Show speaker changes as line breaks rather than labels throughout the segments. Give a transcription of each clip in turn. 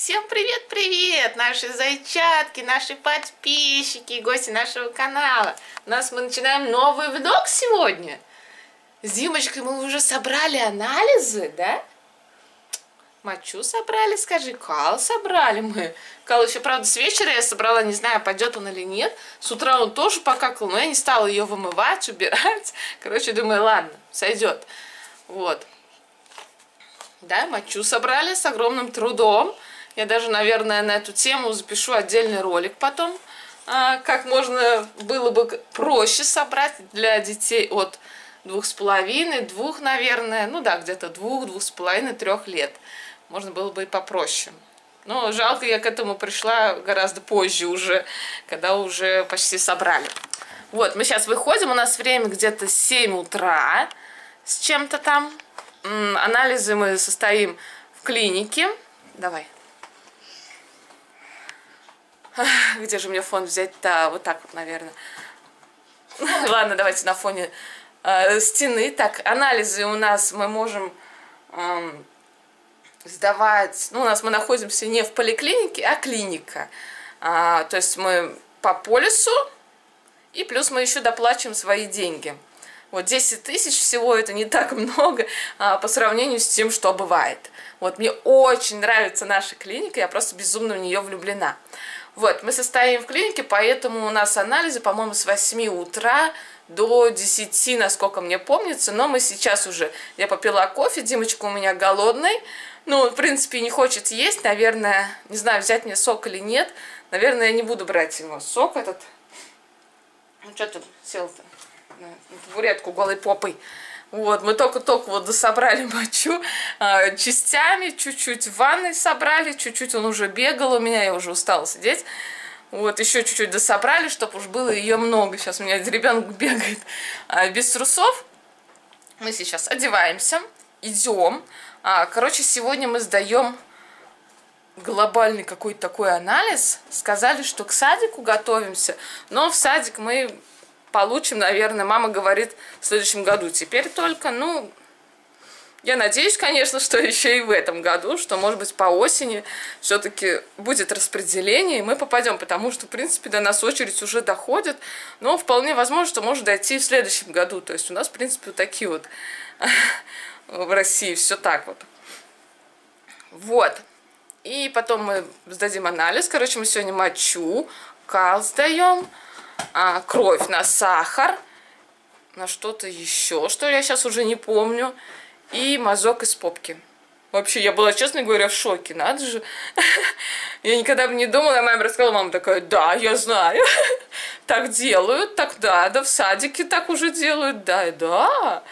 Всем привет-привет, наши зайчатки, наши подписчики и гости нашего канала. Мы начинаем новый влог сегодня. С Димочкой мы уже собрали анализы, да? Мочу собрали, скажи, кал собрали мы. Кал еще, правда, с вечера я собрала, не знаю, пойдет он или нет. С утра он тоже покакал, но я не стала ее вымывать, убирать. Короче, думаю, ладно, сойдет. Вот. Да, мочу собрали с огромным трудом. Я даже, наверное, на эту тему запишу отдельный ролик потом. Как можно было бы проще собрать для детей от 2,5, 2, наверное. Ну да, где-то 2, 2,5, 3 лет. Можно было бы и попроще. Но жалко, я к этому пришла гораздо позже уже, когда уже почти собрали. Вот, мы сейчас выходим, у нас время где-то 7 утра с чем-то там. Анализы мы состоим в клинике. Давай. Где же мне фон взять-то? Вот так вот, наверное. Ладно, давайте на фоне стены. Так, анализы у нас мы можем сдавать. Ну, мы находимся не в поликлинике, а клиника. То есть мы по полису, и плюс мы еще доплачиваем свои деньги. Вот 10 тысяч всего, это не так много по сравнению с тем, что бывает. Вот мне очень нравится наша клиника, я просто безумно в нее влюблена. Вот, мы состоим в клинике, поэтому у нас анализы, по-моему, с 8 утра до 10, насколько мне помнится. Но мы сейчас уже, я попила кофе, Димочка у меня голодный. Ну, в принципе, не хочет есть, наверное, не знаю, взять мне сок или нет. Наверное, я не буду брать его сок этот. Ну, что ты сел-то на табуретку голой попой. Вот, мы только-только вот дособрали мочу частями, чуть-чуть в ванной собрали, чуть-чуть он уже бегал у меня, я уже устала сидеть. Вот, еще чуть-чуть дособрали, чтобы уж было ее много. Сейчас у меня ребенок бегает без трусов. Мы сейчас одеваемся, идем. Короче, сегодня мы сдаем глобальный какой-то такой анализ. Сказали, что к садику готовимся, но в садик мы получим, наверное, мама говорит, в следующем году. Теперь только, ну, я надеюсь, конечно, что еще и в этом году, что, может быть, по осени все-таки будет распределение, и мы попадем, потому что, в принципе, до нас очередь уже доходит, но вполне возможно, что может дойти в следующем году. То есть у нас, в принципе, вот такие вот в России все так вот. Вот. И потом мы сдадим анализ. Короче, мы сегодня мочу, кал сдаем, кровь на сахар, на что-то еще, что я сейчас уже не помню, и мазок из попки. Вообще, я была, честно говоря, в шоке, надо же. Я никогда бы не думала, я маме рассказала, мама такая, да, я знаю, так делают, так да, в садике так уже делают, да.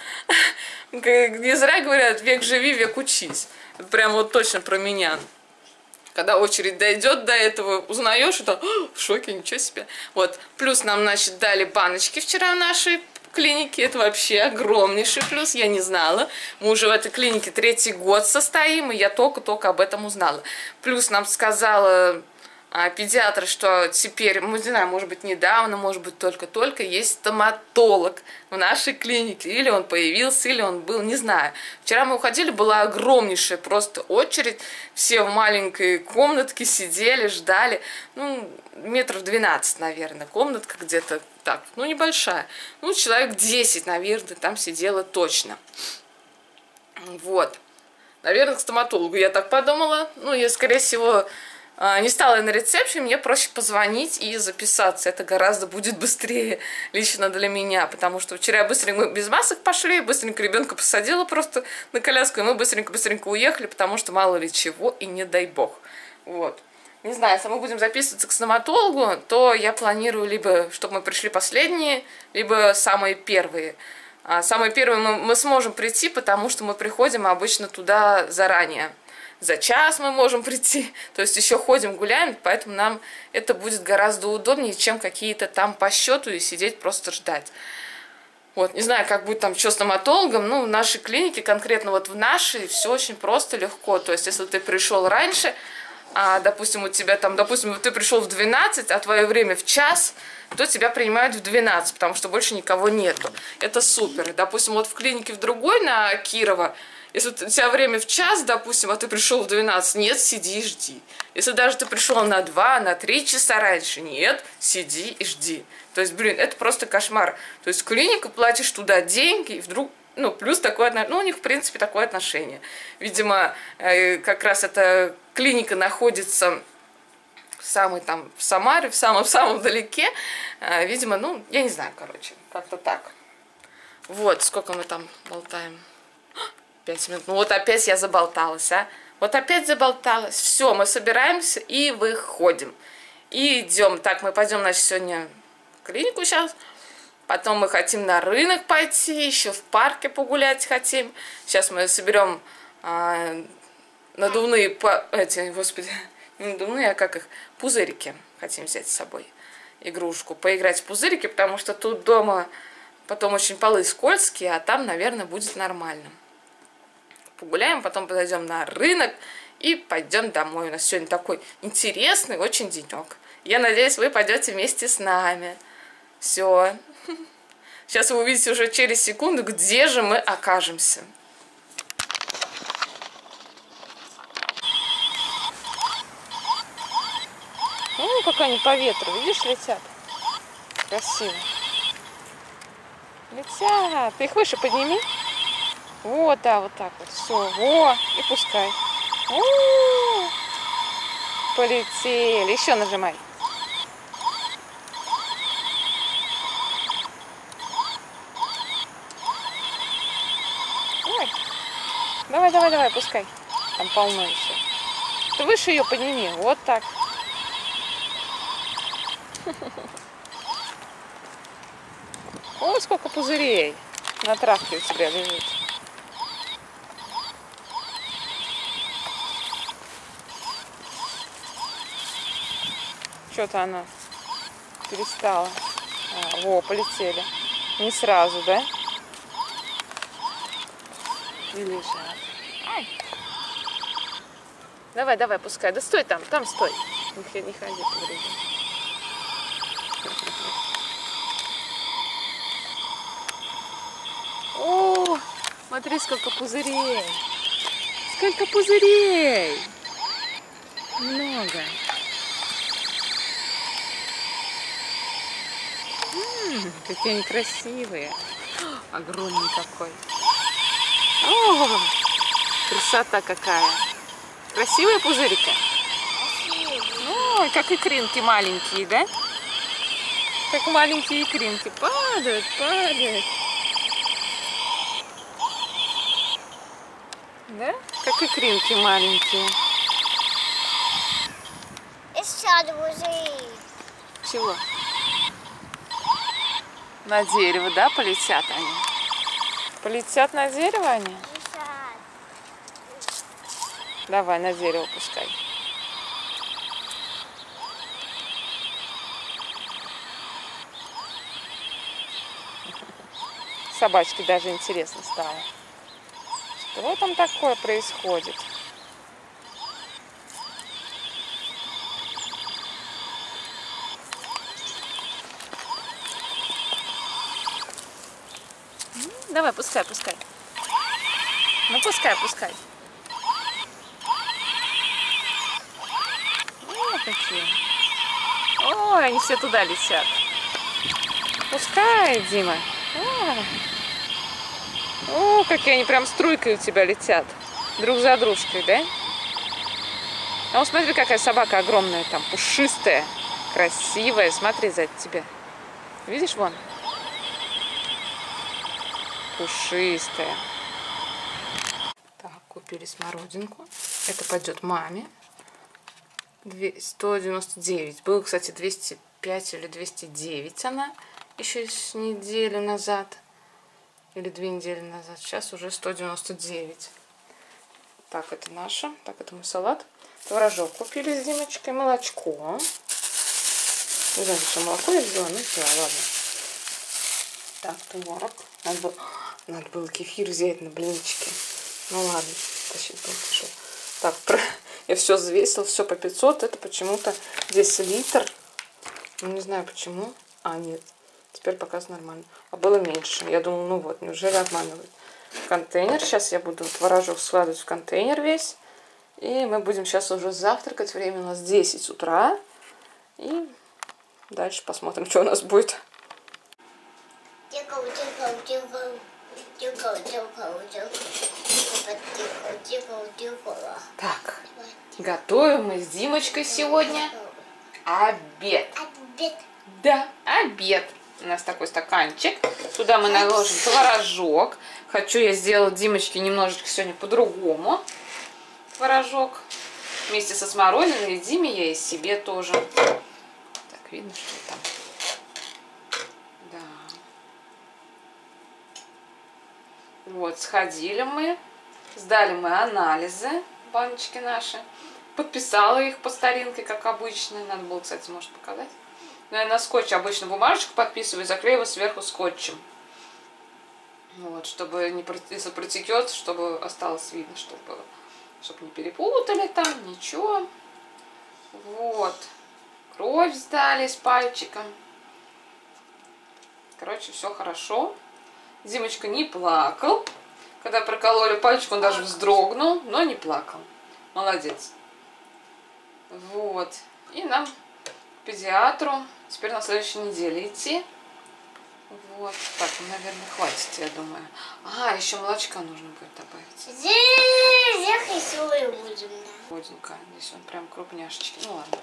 Не зря говорят, век живи, век учись. Это прям вот точно про меня. Когда очередь дойдет до этого, узнаешь, это в шоке, ничего себе. Вот. Плюс нам, значит, дали баночки вчера в нашей клинике. Это вообще огромнейший плюс, я не знала. Мы уже в этой клинике 3-й год состоим, и я только-только об этом узнала. Плюс нам сказала педиатр, что теперь, мы не знаю, может быть, недавно, может быть, только-только есть стоматолог в нашей клинике. Или он появился, или он был, не знаю. Вчера мы уходили, была огромнейшая просто очередь. Все в маленькой комнатке сидели, ждали. Ну, метров 12, наверное, комнатка где-то так, ну, небольшая. Ну, человек 10, наверное, там сидело точно. Вот. Наверное, к стоматологу, я так подумала. Ну, я, скорее всего, не стала на ресепшене, мне проще позвонить и записаться. Это гораздо будет быстрее лично для меня, потому что вчера быстренько мы без масок пошли, быстренько ребенка посадила просто на коляску, и мы быстренько уехали, потому что мало ли чего, и не дай бог. Вот. Не знаю, если мы будем записываться к стоматологу, то я планирую либо, чтобы мы пришли последние, либо самые первые. Самые первые мы сможем прийти, потому что мы приходим обычно туда заранее. За час мы можем прийти, то есть еще ходим, гуляем, поэтому нам это будет гораздо удобнее, чем какие-то там по счету и сидеть просто ждать. Вот, не знаю, как будет там что с стоматологом, ну, в нашей клинике, конкретно вот в нашей, все очень просто, легко. То есть, если ты пришел раньше, допустим, у тебя там, допустим, ты пришел в 12, а твое время в час, то тебя принимают в 12, потому что больше никого нету. Это супер. Допустим, вот в клинике в другой, на Кирова, Если у тебя время в час, допустим, а ты пришел в 12, нет, сиди и жди. Если даже ты пришел на 2, на 3 часа раньше, нет, сиди и жди. То есть, блин, это просто кошмар. То есть клиника, платишь туда деньги, и вдруг, ну, плюс такое отношение, ну, у них, в принципе, такое отношение. Видимо, как раз эта клиника находится в самой там, в Самаре, в самом-самом далеке. Видимо, ну, я не знаю, короче, как-то так. Вот, сколько мы там болтаем. 5 минут. Ну вот опять я заболталась, а. Вот опять заболталась. Все, мы собираемся и выходим. И идем. Так, мы пойдем, значит, сегодня в клинику сейчас. Потом мы хотим на рынок пойти, еще в парке погулять хотим. Сейчас мы соберем надувные, господи, не надувные, а как их, пузырики. Хотим взять с собой игрушку. Поиграть в пузырики, потому что тут дома потом очень полы скользкие, а там, наверное, будет нормально. Погуляем, потом подойдем на рынок и пойдем домой. У нас сегодня такой интересный очень денек. Я надеюсь, вы пойдете вместе с нами. Все. Сейчас вы увидите уже через секунду, где же мы окажемся. Ну, как они по ветру, видишь, летят. Красиво. Летят. Ты их выше подними. Вот, да, вот так вот. Все. Во, и пускай. У-у-у. Полетели. Еще нажимай. Ой. Давай, давай, давай, пускай. Там полно еще. Ты выше ее подними. Вот так. О, сколько пузырей на травке у тебя лежит. Что-то она перестала. Во, полетели. Не сразу, да? И лежат. Ай. Давай, давай, пускай. Да стой там, там стой. Не ходи по грязи. О, смотри, сколько пузырей. Сколько пузырей. Много. Какие они красивые. Огромный какой. О, красота какая. Красивые пузырики? Ой, как икринки маленькие, да? Как маленькие икринки. Падают, падают. Да? Как икринки маленькие. Чего? На дерево, да, полетят они? Полетят на дерево они? Давай, на дерево пускай. Собачке даже интересно стало. Что там такое происходит? Давай, пускай, пускай. Ну, пускай, пускай. О, какие. Ой, они все туда летят. Пускай, Дима. О, какие они прям струйкой у тебя летят. Друг за дружкой, да? А вот смотри, какая собака огромная там, пушистая, красивая. Смотри за тебя. Видишь, вон? Пушистая. Так, купили смородинку. Это пойдет маме. 199. Было, кстати, 205 или 209 она еще с неделю назад. Или 2 недели назад. Сейчас уже 199. Так, это наша. Так, это мой салат. Творожок купили с Димочкой. Молочко. Не знаю, что молоко я взяла. Ну, взяла, ладно. Так, творог. Надо было кефир взять на блинчики. Ну ладно, тащить было тяжело. Так, я все взвесила, все по 500. Это почему-то здесь литр. Ну, не знаю почему. А, нет. Теперь показывает нормально. А было меньше. Я думала, ну вот, неужели обманывают? контейнер. Сейчас я буду творожок складывать в контейнер весь. И мы будем сейчас уже завтракать. Время у нас 10 утра. И дальше посмотрим, что у нас будет. Так, готовим мы с Димочкой сегодня обед. Да, обед. У нас такой стаканчик. Туда мы наложим творожок. Хочу я сделать Димочке немножечко сегодня по-другому. Творожок. Вместе со смородиной. И Диме я и себе тоже. Так, видно, что там. Да. Вот, сходили мы. Сдали мы анализы. Баночки наши. Подписала их по старинке, как обычно. Надо было, кстати, может показать. Но я на скотч обычно бумажечку подписываю и заклеиваю сверху скотчем. Вот, чтобы не, если протекет, чтобы осталось видно, чтобы не перепутали там, ничего. Вот. Кровь сдали с пальчиком. Короче, все хорошо. Димочка не плакал. Когда прокололи пальчик, он даже вздрогнул, но не плакал. Молодец. Вот. И нам к педиатру теперь на следующей неделе идти. Вот. Так, ну, наверное, хватит, я думаю. А, еще молочка нужно будет добавить.
Здесь рисую будем, да.
Родинка. Здесь он прям крупняшечки. Ну ладно.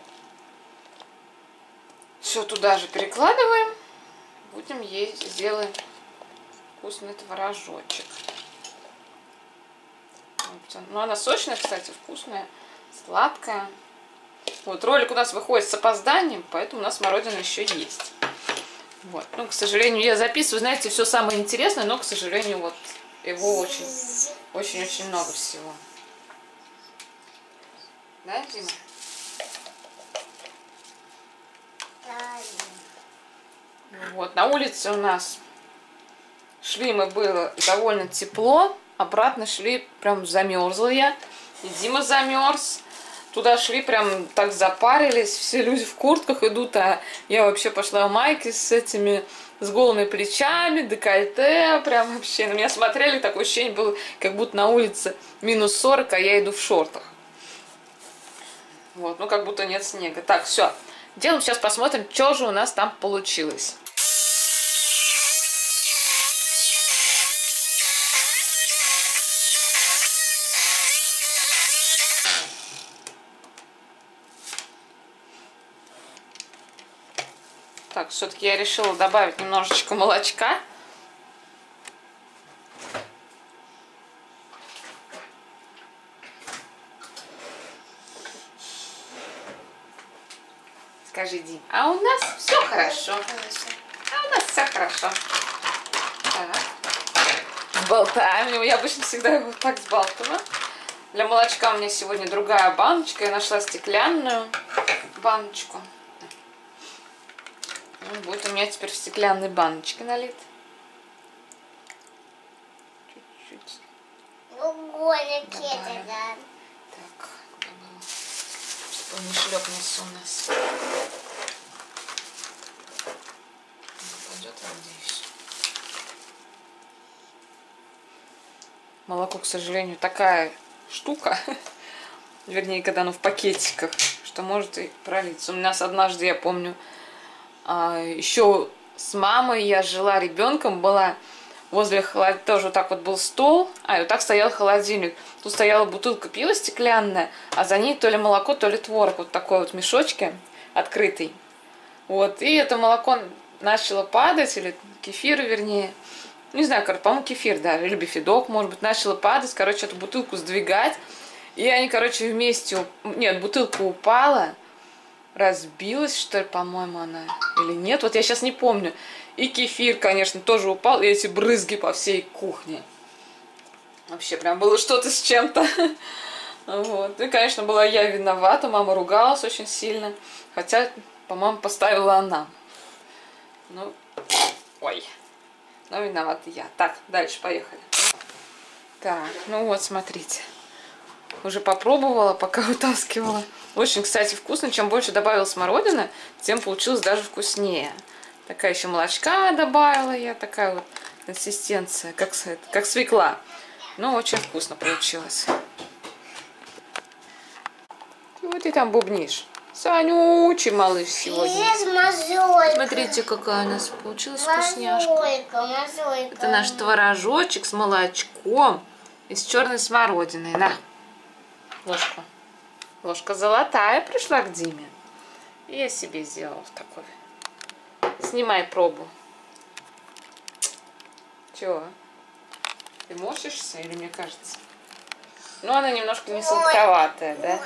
Все туда же перекладываем. Будем есть, сделаем вкусный творожочек. Ну, она сочная, кстати, вкусная, сладкая. Вот, ролик у нас выходит с опозданием, поэтому у нас смородина еще есть. Вот. Ну, к сожалению, я записываю, знаете, все самое интересное, но, к сожалению, вот его очень-очень много всего. Да, Дима? Вот, на улице у нас шли мы, было довольно тепло, обратно шли, прям замерзла я, и Дима замерз. Туда шли, прям так запарились, все люди в куртках идут, а я вообще пошла в майке с голыми плечами, декольте, прям вообще на меня смотрели, такое ощущение было, как будто на улице минус 40, а я иду в шортах. Вот, ну как будто нет снега. Так, все, делаем, сейчас посмотрим, что же у нас там получилось. Так, все-таки я решила добавить немножечко молочка. Скажи, Дим, а у нас все хорошо. А у нас все хорошо. Так. Сболтаем. Я обычно всегда его так сбалтываю. Для молочка у меня сегодня другая баночка. Я нашла стеклянную баночку. Будет у меня теперь в стеклянной баночке налит. Чуть-чуть.
Добавим.
Так, куда было? Чтобы он не шлепнулся у нас. Пойдет, надеюсь. Молоко, к сожалению, такая штука. Вернее, когда оно в пакетиках, что может и пролиться. У нас однажды, я помню, еще с мамой я жила ребенком, была возле холодильника, тоже вот так вот был стол, и вот так стоял холодильник. Тут стояла бутылка пива стеклянная, а за ней то ли молоко, то ли творог, вот такой вот в мешочке открытый. Вот, и это молоко начало падать, или кефир, вернее, не знаю, по-моему, кефир даже, или бифидок, может быть, начало падать, короче, эту бутылку сдвигать, и они, короче, вместе, нет, бутылка упала, разбилась, что ли, по-моему, она, или нет, вот я сейчас не помню. И кефир, конечно, тоже упал, и эти брызги по всей кухне. Вообще, прям было что-то с чем-то. Вот. И, конечно, была я виновата, мама ругалась очень сильно, хотя, по-моему, поставила она. Ну, ой, но виновата я. Так, дальше, поехали. Так, ну вот, смотрите. Уже попробовала, пока вытаскивала. Очень, кстати, вкусно. Чем больше добавила смородины, тем получилось даже вкуснее. Такая еще молочка добавила я. Такая вот Консистенция, как свекла. Но очень вкусно получилось. И вот ты там бубнишь. Санючий малыш сегодня.
Есть мозолька.
Смотрите, какая у нас получилась вкусняшка.
Мозолька.
Это наш творожочек с молочком и с черной смородиной. На, ложку. Ложка золотая пришла к Диме. И я себе сделала такой. Снимай пробу. Чего? Ты морщишься или мне кажется? Ну, она немножко не сладковатая, да?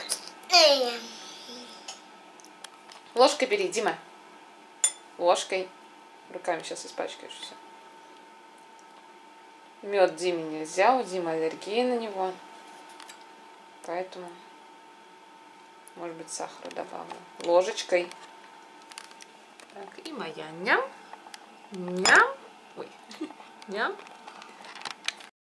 Ложкой бери, Дима. Ложкой. Руками сейчас испачкаешь все. Мед Диме нельзя, у Димы аллергия на него. Поэтому, может быть, сахара добавлю. Ложечкой. Так, и моя ням. Ням. Ой. Ням.